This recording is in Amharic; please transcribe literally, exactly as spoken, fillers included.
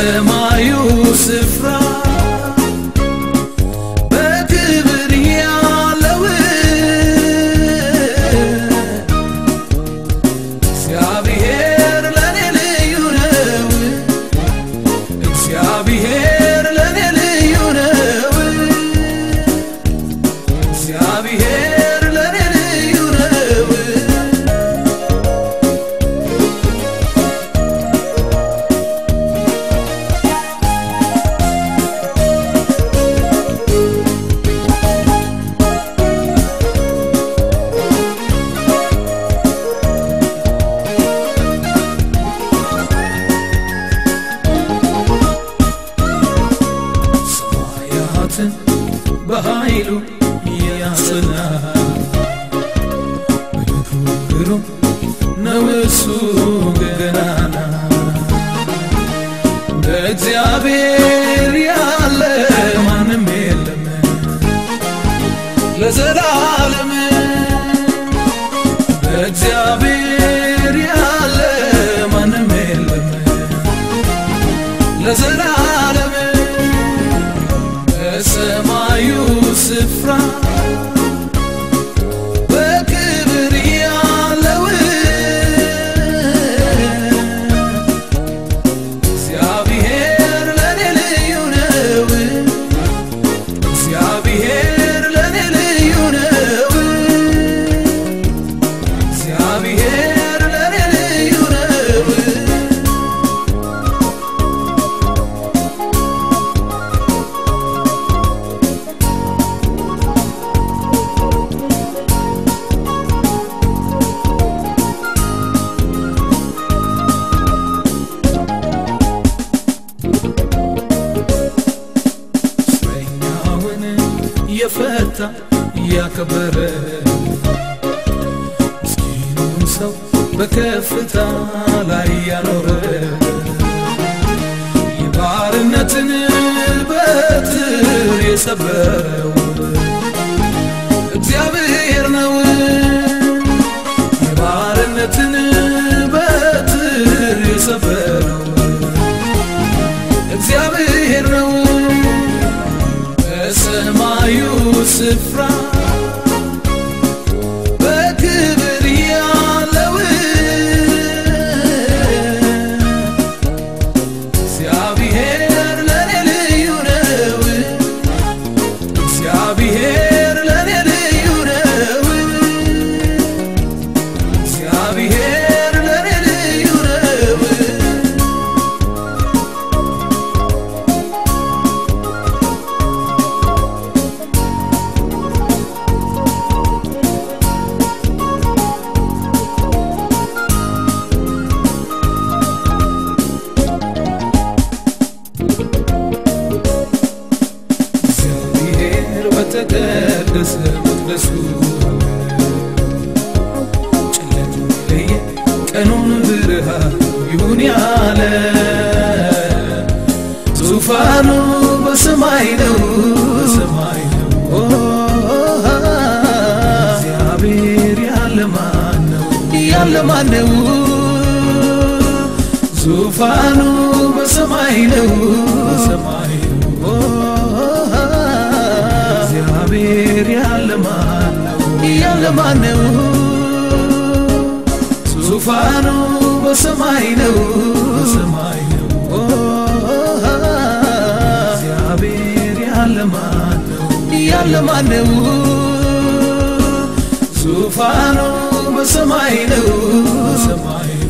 በሰማዩ ስፍራ በክብር ያለው እግዚአብሔር ለኔ ልዩ ነው እግዚአብሔር ለኔ ልዩ ነው እግዚአብሔር ለኔ ልዩ ነው በኃይሉ ያጽና በክብሩ ነው እሱ ገናና በእግዚአብሔር ያለ ማንም የለም ለዘላለም በእግዚአብሔር ያለ ማንም የለም ለዘላለም በሰማዩ ስፍራ በክብር ያለው እግዚአብሔር ለኔ ልዩ ነው እግዚአብሔር ለኔ ልዩ ነው እግዚአብሔር ለኔ ልዩ ነው የፈታ ያከበረ ምስኪኑን ሰው በከፍታ ላይ ያኖረ የባርነትን በትር የሰበረው እግዚአብሔር ነው የባርነትን በትር የሰበረው እግዚአብሔር ነው በሰማዩ ስፍራ በክብር ያለው እግዚአብሔር ለኔ ልዩ ነው እግዚአብሔር ለኔ ልዩ ነው እግዚአብሔር ለኔ ልዩ ነው በተቀደሰ መቅደሱ ጨለማው ለየ ቀኑን ብርሃን ይሁን ያለ ዙፋኑ በሰማይ ነው በሰማይ ነው እግዚአብሔር ያለ ማን ነው ያለ ማን ነው ዙፋኑ በሰማይ ነው በሰማይ ነው እግዚአብሔር ያለ ማን ነው ያለ ማን ነው ዙፋኑ በሰማይ ነው በሰማይ ነው እግዚአብሔር ያለ ማን ነው ያለ ማን ነው ዙፋኑ በሰማይ ነው በሰማይ